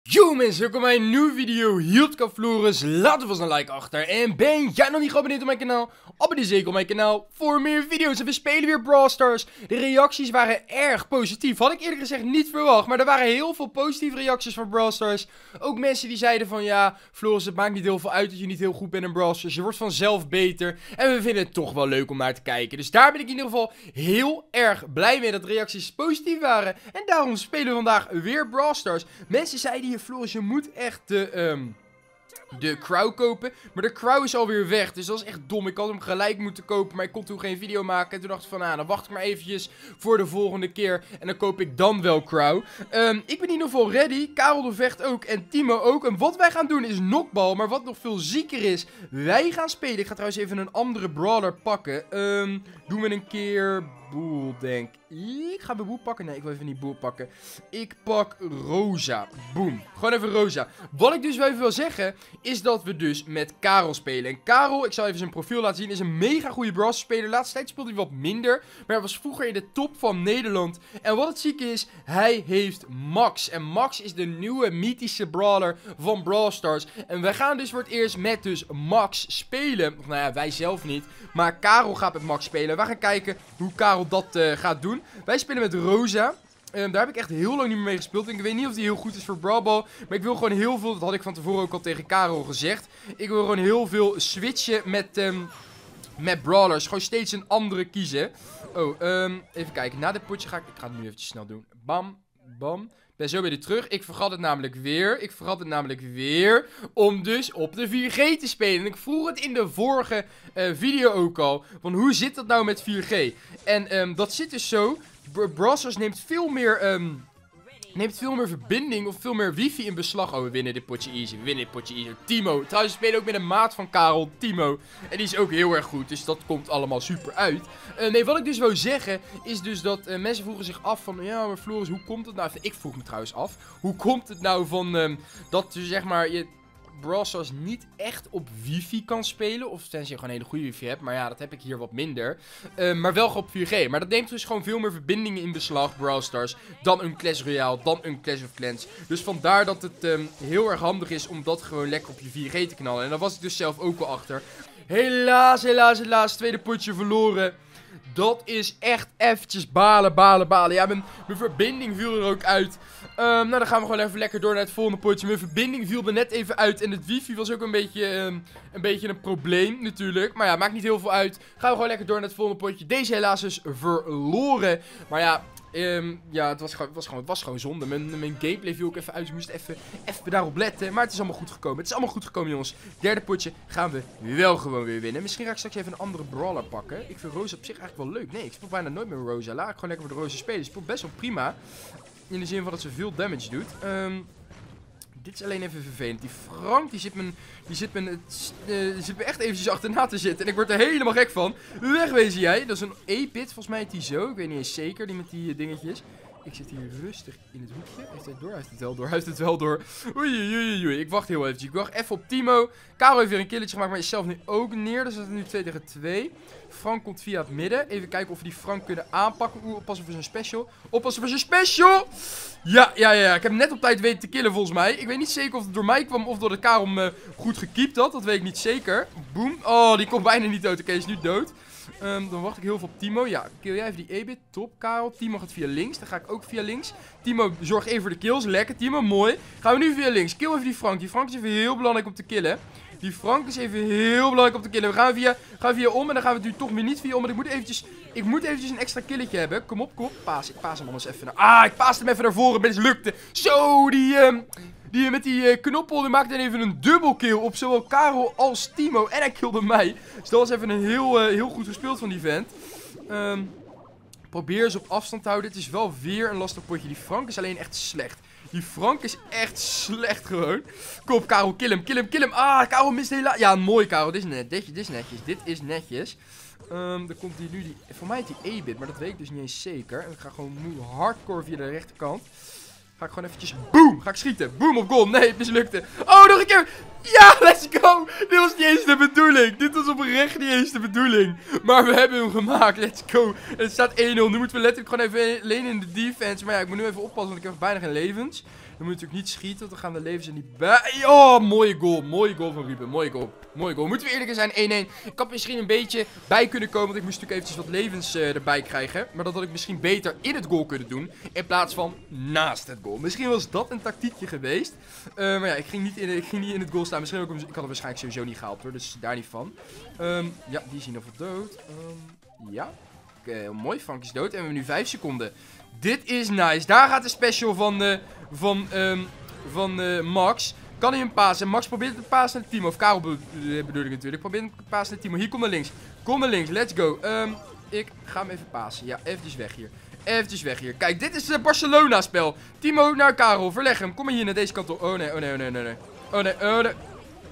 Yo mensen, welkom bij een nieuwe video. Hildka Floris, laat vast een like achter. En ben jij nog niet geabonneerd op mijn kanaal? Abonneer zeker op mijn kanaal voor meer video's. En we spelen weer Brawl Stars. De reacties waren erg positief. Had ik eerlijk gezegd niet verwacht. Maar er waren heel veel positieve reacties van Brawl Stars. Ook mensen die zeiden van ja, Floris, het maakt niet heel veel uit dat je niet heel goed bent in Brawl Stars. Je wordt vanzelf beter. En we vinden het toch wel leuk om naar te kijken. Dus daar ben ik in ieder geval heel erg blij mee dat de reacties positief waren. En daarom spelen we vandaag weer Brawl Stars. Mensen zeiden hier, Floris, je moet echt de Crow kopen. Maar de Crow is alweer weg. Dus dat is echt dom. Ik had hem gelijk moeten kopen. Maar ik kon toen geen video maken. En toen dacht ik van, dan wacht ik maar eventjes voor de volgende keer. En dan koop ik dan wel Crow. Ik ben in ieder geval ready. Karel de Vecht ook. En Timo ook. En wat wij gaan doen is knockball. Maar wat nog veel zieker is. Wij gaan spelen. Ik ga trouwens even een andere brawler pakken. Doen we een keer Boel, denk ik. Ga we Boel pakken? Nee, ik wil even niet Boel pakken. Ik pak Rosa. Boom. Gewoon even Rosa. Wat ik dus wel even wil zeggen, is dat we dus met Karel spelen. En Karel, ik zal even zijn profiel laten zien, is een mega goede Brawl speler. De laatste tijd speelde hij wat minder. Maar hij was vroeger in de top van Nederland. En wat het zieke is, hij heeft Max. En Max is de nieuwe mythische brawler van Brawl Stars. En wij gaan dus voor het eerst met dus Max spelen. Of nou ja, wij zelf niet. Maar Karel gaat met Max spelen. We gaan kijken hoe Karel dat gaat doen. Wij spelen met Rosa. Daar heb ik echt heel lang niet meer mee gespeeld. En ik weet niet of die heel goed is voor Brawl Ball. Maar ik wil gewoon heel veel, dat had ik van tevoren ook al tegen Karel gezegd. Ik wil gewoon heel veel switchen met brawlers. Gewoon steeds een andere kiezen. Oh, even kijken. Na dit potje ga ik het nu eventjes snel doen. Bam, bam. Ik ben zo weer terug. Ik vergat het namelijk weer. Om dus op de 4G te spelen. En ik vroeg het in de vorige video ook al. Van hoe zit dat nou met 4G? En dat zit dus zo. Brawl Stars neemt veel meer verbinding of veel meer wifi in beslag. Oh, we winnen dit potje easy. Timo. Trouwens, we spelen ook met een maat van Karel, Timo. En die is ook heel erg goed. Dus dat komt allemaal super uit. Nee, wat ik dus wou zeggen, is dus dat mensen vroegen zich af van, ja, maar Floris, hoe komt het nou? Ik vroeg me trouwens af. Hoe komt het nou van, dat je zeg maar, je Brawl Stars niet echt op wifi kan spelen. Of tenzij je gewoon een hele goede wifi hebt. Maar ja, dat heb ik hier wat minder. Maar wel op 4G. Maar dat neemt dus gewoon veel meer verbindingen in beslag, Brawl Stars, dan een Clash Royale, dan een Clash of Clans. Dus vandaar dat het heel erg handig is om dat gewoon lekker op je 4G te knallen. En daar was ik dus zelf ook wel achter. Helaas. Tweede potje verloren. Dat is echt eventjes balen. Ja, mijn verbinding viel er ook uit. Nou, dan gaan we gewoon even lekker door naar het volgende potje. Mijn verbinding viel er net even uit. En het wifi was ook een beetje een probleem natuurlijk. Maar ja, maakt niet heel veel uit. Gaan we gewoon lekker door naar het volgende potje. Deze helaas dus verloren. Maar ja, ja, het was gewoon zonde. Mijn gameplay viel ook even uit. Dus ik moest even daarop letten. Maar het is allemaal goed gekomen. Jongens. Derde potje gaan we wel gewoon weer winnen. Misschien ga ik straks even een andere brawler pakken. Ik vind Rosa op zich eigenlijk wel leuk. Nee, ik speel bijna nooit meer Rosa. Laat ik gewoon lekker voor de Rosa spelen. Ze speelt best wel prima. In de zin van dat ze veel damage doet. Dit is alleen even vervelend. Die Frank, die zit me echt eventjes achterna te zitten. En ik word er helemaal gek van. Wegwezen jij. Dat is een E-pit. Volgens mij heet die zo. Ik weet niet eens zeker. Die met die dingetjes. Ik zit hier rustig in het hoekje. Heeft hij het door? Hij heeft het wel door. Oei. Ik wacht heel eventjes. Ik wacht even op Timo. Karel heeft weer een killetje gemaakt, maar is zelf nu ook neer. Dus dat is nu 2 tegen 2. Frank komt via het midden. Even kijken of we die Frank kunnen aanpakken. Oppassen voor zijn special. Ja. Ik heb hem net op tijd weten te killen volgens mij. Ik weet niet zeker of het door mij kwam of doordat Karel hem goed gekiept had. Dat weet ik niet zeker. Boom. Oh, die komt bijna niet dood. Oké, is nu dood. Dan wacht ik heel veel op Timo. Ja, kill jij even die E-bit. Top, Karel. Timo gaat via links. Dan ga ik ook via links. Timo zorgt even voor de kills. Lekker, Timo. Mooi. Gaan we nu via links. Kill even die Frank. Die Frank is even heel belangrijk om te killen. We gaan via om. En dan gaan we het nu toch weer niet via om. Want ik moet eventjes een extra killetje hebben. Kom op. Paas. Ik paas hem anders even naar... ik paas hem even naar voren. Het mislukte. Zo, die met die knoppel, die maakte even een dubbel kill op zowel Karel als Timo. En hij killde mij. Dus dat was even een heel goed gespeeld van die vent. Probeer ze op afstand te houden. Het is wel weer een lastig potje. Die Frank is alleen echt slecht. Gewoon. Kom op, Karel, kill hem. Karel mist helaas. Ja, mooi, Karel. Dit is netjes. Dan komt hier nu voor mij heet die E-bit, maar dat weet ik dus niet eens zeker. En ik ga gewoon hardcore via de rechterkant. Ga ik gewoon eventjes... Boom! Ga ik schieten. Boom op goal. Nee, het mislukte. Oh, nog een keer. Ja, let's go. Dit was niet eens de bedoeling. Dit was oprecht niet eens de bedoeling. Maar we hebben hem gemaakt. Let's go. Het staat 1-0. Nu moeten we letterlijk gewoon even alleen in de defense. Maar ja, ik moet nu even oppassen, want ik heb bijna geen levens. moet natuurlijk niet schieten, want dan gaan de levens er niet bij. Oh, mooie goal. Mooie goal van Ruben. Mooie goal. Mooie goal. Moeten we eerlijk zijn, 1-1. Ik had misschien een beetje bij kunnen komen, want ik moest natuurlijk eventjes wat levens erbij krijgen. Maar dat had ik misschien beter in het goal kunnen doen, in plaats van naast het goal. Misschien was dat een tactiekje geweest. Maar ja, ik ging niet in het goal staan. Misschien ook, ik had het waarschijnlijk sowieso niet gehaald hoor, dus daar niet van. Ja, die is in ieder geval dood. Ja. Oké, mooi. Frank is dood. En we hebben nu 5 seconden. Dit is nice. Daar gaat de special van Max. Kan hij hem pasen? Max probeert te pasen naar Timo. Of Karel bedoel ik natuurlijk. Probeer hem te pasen naar Timo. Hier, kom naar links. Kom naar links. Let's go. Ik ga hem even pasen. Ja, eventjes weg hier. Eventjes weg hier. Kijk, dit is het Barcelona-spel. Timo naar Karel. Verleg hem. Kom maar hier naar deze kant op. Oh nee, oh nee, oh nee, oh nee. Oh nee, oh nee.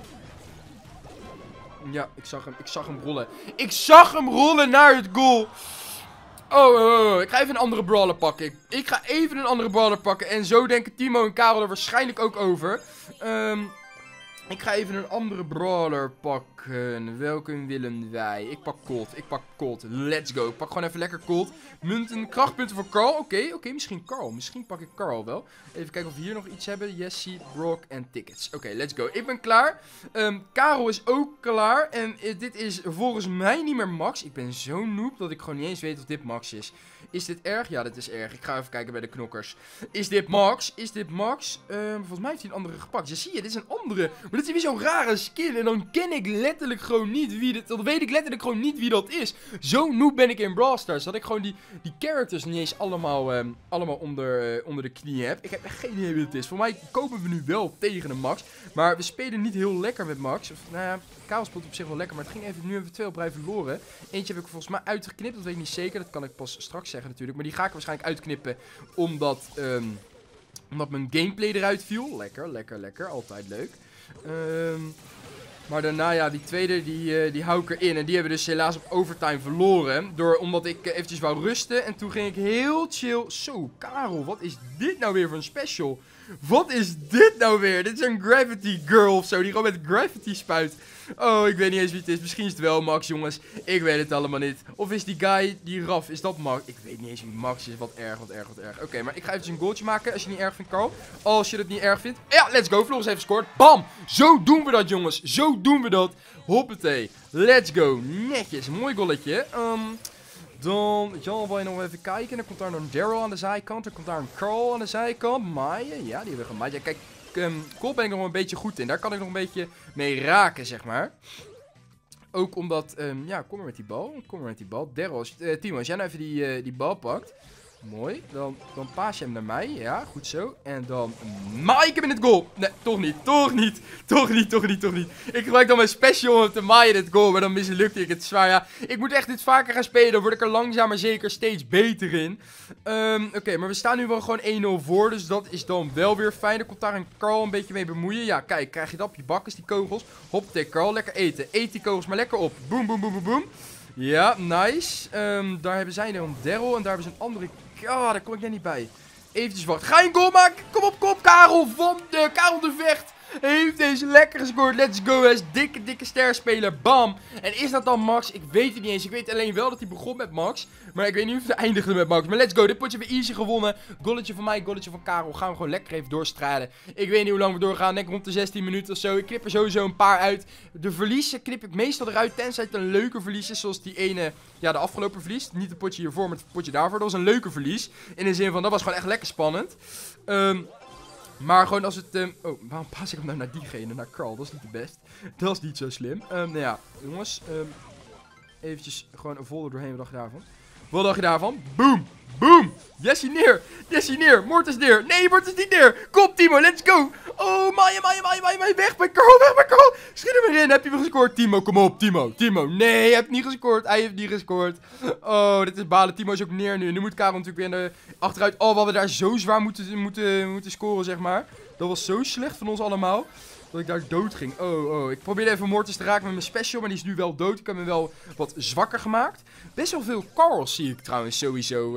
Ja, ik zag hem rollen. Ik zag hem rollen naar het goal. Oh. Ik ga even een andere brawler pakken. Ik ga even een andere brawler pakken. En zo denken Timo en Karel er waarschijnlijk ook over. Ik ga even een andere brawler pakken. Welke willen wij? Ik pak Colt. Let's go. Ik pak gewoon even lekker Colt. Munten, krachtpunten voor Carl. Oké, misschien Carl. Misschien pak ik Carl wel. Even kijken of we hier nog iets hebben. Jesse, Brock en tickets. Oké, let's go. Ik ben klaar. Karel is ook klaar. En dit is volgens mij niet meer Max. Ik ben zo noob dat ik gewoon niet eens weet of dit Max is. Is dit erg? Ja, dit is erg. Ik ga even kijken bij de knokkers. Is dit Max? Volgens mij heeft hij een andere gepakt. Ja, zie je, dit is een andere. Maar dit is weer zo'n rare skin. En dan ken ik letterlijk gewoon niet wie dit... Dan weet ik letterlijk gewoon niet wie dat is. Zo noob ben ik in Brawl Stars. Dat ik gewoon die characters niet eens allemaal onder de knie heb. Ik heb echt geen idee wie het is. Voor mij kopen we nu wel tegen een Max. Maar we spelen niet heel lekker met Max. Of, nou ja, Karel speelt op zich wel lekker. Maar het ging even, nu hebben we 2 op rij verloren. Eentje heb ik volgens mij uitgeknipt. Dat weet ik niet zeker. Dat kan ik pas straks zeggen natuurlijk. Maar die ga ik waarschijnlijk uitknippen. Omdat mijn gameplay eruit viel. Lekker. Altijd leuk. Maar daarna, ja, die tweede, die hou ik erin. En die hebben we dus helaas op overtime verloren. Omdat ik eventjes wou rusten. En toen ging ik heel chill. Zo, Karel, wat is dit nou weer voor een special? Wat is dit nou weer? Dit is een Gravity Girl of zo. Die gewoon met Gravity spuit. Oh, ik weet niet eens wie het is. Misschien is het wel Max, jongens. Ik weet het allemaal niet. Of is die guy, die Raf, is dat Max? Ik weet niet eens wie Max is. Wat erg. Oké, maar ik ga even een goaltje maken. Als je het niet erg vindt, Carl. Als je het niet erg vindt. Ja, let's go. Floris heeft gescoord. Bam! Zo doen we dat, jongens. Zo doen we dat. Hoppatee. Let's go. Netjes. Mooi goalletje. Dan, Jan, wil je nog even kijken. Dan komt daar een Daryl aan de zijkant. Dan komt daar een Carl aan de zijkant. Maaien. Ja, die hebben we gemaaid. Ja, kijk. Colt ben ik nog een beetje goed in. Daar kan ik nog een beetje mee raken, zeg maar. Ook omdat... ja, kom maar met die bal. Daryl, Timo, als jij nou even die bal pakt. Mooi. Dan paas je hem naar mij. Ja, goed zo. En dan maai ik hem in het goal. Nee, toch niet. Ik gebruik dan mijn special om te maaien in het goal. Maar dan mislukte ik het zwaar. Ja, ik moet echt dit vaker gaan spelen. Dan word ik er langzaam maar zeker steeds beter in. Oké, maar we staan nu wel gewoon 1-0 voor. Dus dat is dan wel weer fijn. Er komt daar een Carl een beetje mee bemoeien. Ja, kijk, krijg je dat op je bakkes, die kogels. Hoppatee, Carl, lekker eten. Eet die kogels maar lekker op. Boom. Ja, nice. Daar hebben zij een Daryl. En daar hebben ze een andere... Ja, daar kom ik net niet bij. Eventjes wachten. Ga je een goal maken? Kom op, Karel Karel de Vecht. Heeft deze lekker gescoord. Let's go. Hij is dikke sterspeler. Bam. En is dat dan Max? Ik weet het niet eens. Ik weet alleen wel dat hij begon met Max. Maar ik weet niet of hij eindigde met Max. Maar let's go. Dit potje hebben we easy gewonnen. Golletje van mij, golletje van Karel. Gaan we gewoon lekker even doorstrijden. Ik weet niet hoe lang we doorgaan. Denk rond de 16 minuten of zo. Ik knip er sowieso een paar uit. De verliezen knip ik meestal eruit. Tenzij het een leuke verlies is. Zoals die ene, ja, de afgelopen verlies. Niet het potje hiervoor, maar het potje daarvoor. Dat was een leuke verlies. In de zin van, dat was gewoon echt lekker spannend. Maar gewoon als het... oh, waarom pas ik hem nou naar diegene, naar Carl? Dat is niet de best. Dat is niet zo slim. Nou ja, jongens. Eventjes gewoon een folder doorheen. Wat dacht je daarvan? Boom! Jesse neer! Mort is neer! Nee, Mort is niet neer! Kom, Timo, let's go! Oh, Maaien, weg bij Carl! Schiet hem erin, heb je hem gescoord? Timo, kom op, Timo! Nee, hij heeft niet gescoord. Oh, dit is balen. Timo is ook neer nu. Nu moet Karel natuurlijk weer achteruit. Oh, we hadden daar zo zwaar moeten scoren, zeg maar. Dat was zo slecht van ons allemaal. Dat ik daar dood ging. Oh. Ik probeerde even Mortis te raken met mijn special. Maar die is nu wel dood. Ik heb hem wel wat zwakker gemaakt. Best wel veel Carls zie ik trouwens sowieso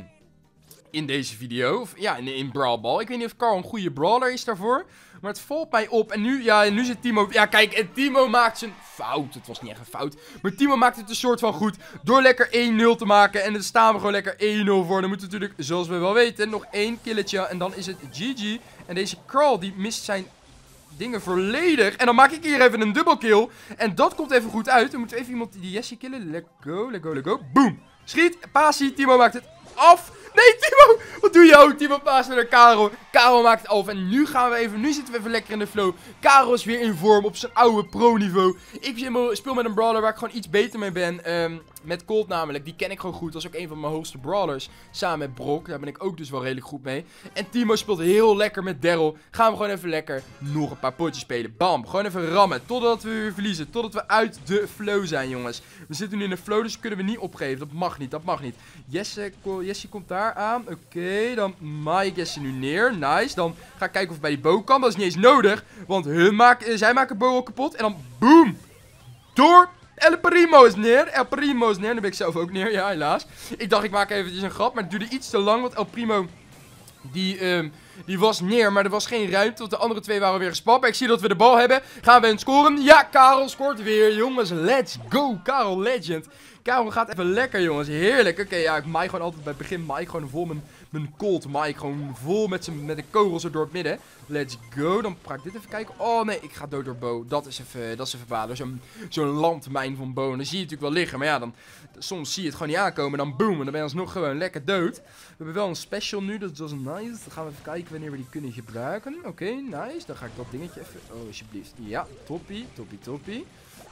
in deze video. Of ja, in Brawl Ball. Ik weet niet of Carl een goede brawler is daarvoor. Maar het valt mij op. En nu zit Timo... Ja, kijk. En Timo maakt zijn fout. Het was niet echt een fout. Maar Timo maakt het een soort van goed. Door lekker 1-0 te maken. En dan staan we gewoon lekker 1-0 voor. Dan moeten we natuurlijk, zoals we wel weten, nog 1 killetje. En dan is het GG. En deze Carl, die mist zijn dingen volledig. En dan maak ik hier even een dubbelkill. En dat komt even goed uit. Dan moeten we even iemand die Jessie killen. Let go, let go, let go. Boom. Schiet. Pasie. Timo maakt het af. Nee, Timo. Wat doe je ook? Timo paast naar Karel. Karel maakt het af. En nu nu zitten we even lekker in de flow. Karel is weer in vorm op zijn oude pro-niveau. Ik speel met een brawler waar ik gewoon iets beter mee ben. Met Colt namelijk. Die ken ik gewoon goed. Dat is ook een van mijn hoogste brawlers. Samen met Brock. Daar ben ik ook dus wel redelijk goed mee. En Timo speelt heel lekker met Daryl. Gaan we gewoon even lekker nog een paar potjes spelen. Bam. Gewoon even rammen. Totdat we weer verliezen. Totdat we uit de flow zijn, jongens. We zitten nu in de flow, dus kunnen we niet opgeven. Dat mag niet. Dat mag niet. Jessie komt daar aan. Oké, dan maai ik Jessie nu neer. Nice. Dan ga ik kijken of het bij die bow kan. Dat is niet eens nodig. Want zij maken bow al kapot. En dan boom. Door. El Primo is neer. El Primo is neer. Nu ben ik zelf ook neer. Ja, helaas. Ik dacht, ik maak eventjes een grap. Maar het duurde iets te lang. Want El Primo, die was neer. Maar er was geen ruimte. Want de andere twee waren weer gespat. Maar ik zie dat we de bal hebben. Gaan we een scoren? Ja, Karel scoort weer. Jongens, let's go. Karel Legend. Karel gaat even lekker, jongens. Heerlijk. Oké, ja, ik maai gewoon altijd bij het begin. Maai gewoon vol mijn Colt. Maai gewoon vol met de kogels er door het midden. Let's go. Dan ga ik dit even kijken. Oh nee, ik ga dood door Bo. Dat is even balen. Zo'n landmijn van Bo. En dan zie je het natuurlijk wel liggen. Maar ja, soms zie je het gewoon niet aankomen. Dan boom. En dan ben je alsnog gewoon lekker dood. We hebben wel een special nu. Dat is nice. Dan gaan we even kijken wanneer we die kunnen gebruiken. Oké, nice. Dan ga ik dat dingetje even... Oh, alsjeblieft. Ja, toppie. Toppie.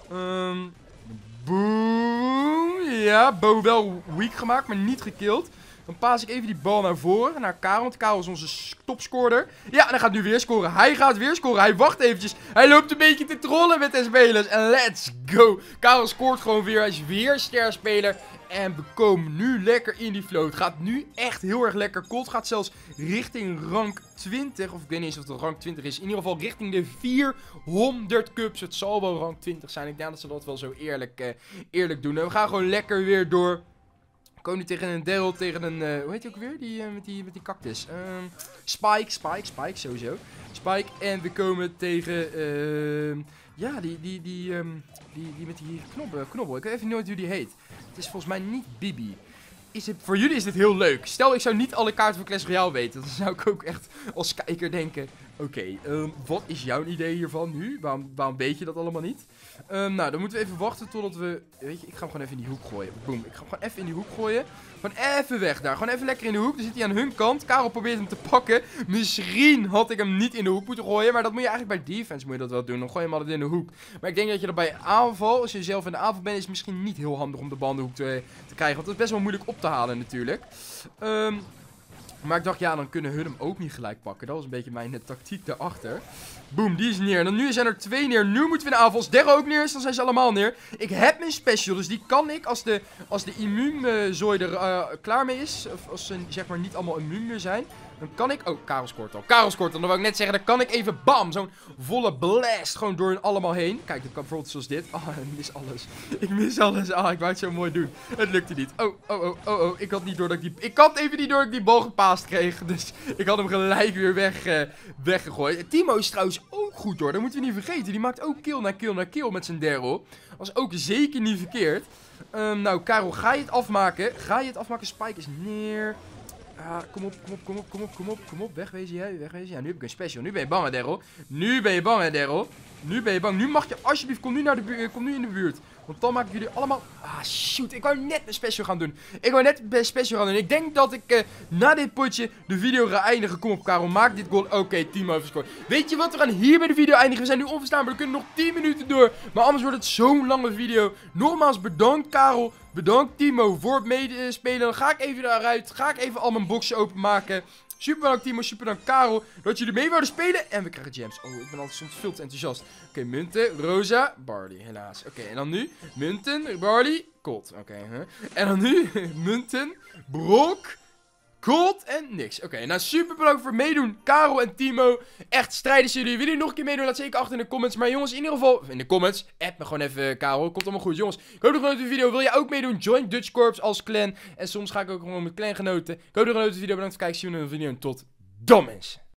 Boom. Ja, Bo wel weak gemaakt, maar niet gekilld. Dan paas ik even die bal naar voren, naar Karel. Want Karel is onze topscorer. Ja, en hij gaat nu weer scoren. Hij gaat weer scoren. Hij wacht eventjes. Hij loopt een beetje te trollen met de spelers. En let's go. Karel scoort gewoon weer. Hij is weer sterspeler. En we komen nu lekker in die flow. Het gaat nu echt heel erg lekker. Colt gaat zelfs richting rank 20. Of ik weet niet eens of het rank 20 is. In ieder geval richting de 400 cups. Het zal wel rank 20 zijn. Ik denk dat ze dat wel zo eerlijk doen. En we gaan gewoon lekker weer door. We komen nu tegen een Daryl, tegen een... hoe heet die ook weer? Met die cactus. Spike, sowieso. Spike. En we komen tegen... ja, die met die knobbel. Ik weet even nooit hoe die heet. Het is volgens mij niet Bibi. Voor jullie is dit heel leuk. Stel, ik zou niet alle kaarten van Clash Royale weten. Dan zou ik ook echt als kijker denken... Oké, wat is jouw idee hiervan nu? Waarom weet je dat allemaal niet? Nou, dan moeten we even wachten totdat we... Weet je, ik ga hem gewoon even in die hoek gooien. Boom, ik ga hem gewoon even in die hoek gooien. Gewoon even weg daar. Gewoon even lekker in de hoek. Dan zit hij aan hun kant. Karel probeert hem te pakken. Misschien had ik hem niet in de hoek moeten gooien. Maar dat moet je eigenlijk bij defense moet je dat wel doen. Dan gooi je hem altijd in de hoek. Maar ik denk dat je dat bij aanval, als je zelf in de aanval bent, is het misschien niet heel handig om de bal in de hoek te krijgen. Want dat is best wel moeilijk op te halen natuurlijk. Maar ik dacht, ja, dan kunnen hun hem ook niet gelijk pakken. Dat was een beetje mijn tactiek daarachter. Boom, die is neer. En dan nu zijn er 2 neer. Nu moeten we in de aanval. Als Derro ook neer is, dan zijn ze allemaal neer. Ik heb mijn special, dus die kan ik als de immuunzooi er klaar mee is. Of als ze zeg maar niet allemaal immuun meer zijn. Dan kan ik... Oh, Karel scoort al. Karel scoort al. Dan wou ik net zeggen, dan kan ik even bam. Zo'n volle blast gewoon door hen allemaal heen. Kijk, dat kan bijvoorbeeld zoals dit. Oh, ik mis alles. Ik mis alles. Ah, ik wou het zo mooi doen. Het lukte niet. Oh. Ik had niet door dat ik had even niet door dat ik die bal gepaast kreeg. Dus ik had hem gelijk weer weggegooid. Timo is trouwens ook goed door. Dat moeten we niet vergeten. Die maakt ook kill na kill met zijn Daryl. Was ook zeker niet verkeerd. Nou, Karel, ga je het afmaken? Spike is neer. Ah, kom op. Wegwezen jij. Ja, nu heb ik een special. Nu ben je bang, hè, Daryl. Nu mag je alsjeblieft, kom nu in de buurt. Want dan maak ik jullie allemaal... Ah, shoot. Ik wou net een special gaan doen. Ik denk dat ik na dit potje de video ga eindigen. Kom op, Karel. Maak dit goal. Oké, Timo heeft gescoord. Weet je wat? We gaan hier bij de video eindigen. We zijn nu onverstaanbaar. We kunnen nog 10 minuten door. Maar anders wordt het zo'n lange video. Nogmaals, bedankt, Karel. Bedankt, Timo, voor het meespelen. Dan ga ik even daaruit. Ga ik even al mijn boxen openmaken. Super bedankt, Timo. Super bedankt, Karel. Dat jullie mee wouden spelen. En we krijgen gems. Oh, ik ben altijd soms veel te enthousiast. Oké, munten, Rosa, Barley, helaas. Oké, en dan nu munten, Barley, Colt. Oké, en dan nu munten, Brock, Colt en niks. Oké, nou super bedankt voor het meedoen, Karel en Timo. Echt strijders jullie. Willen jullie nog een keer meedoen? Laat zeker achter in de comments. Maar jongens, in ieder geval, in de comments, add me gewoon even, Karel. Komt allemaal goed, jongens. Ik hoop dat je de video. Wil je ook meedoen? Join Dutch Corps als clan. En soms ga ik ook gewoon met clangenoten. Ik hoop dat je de video. Bedankt voor het kijken. Zie je in de video. En tot dan, mensen.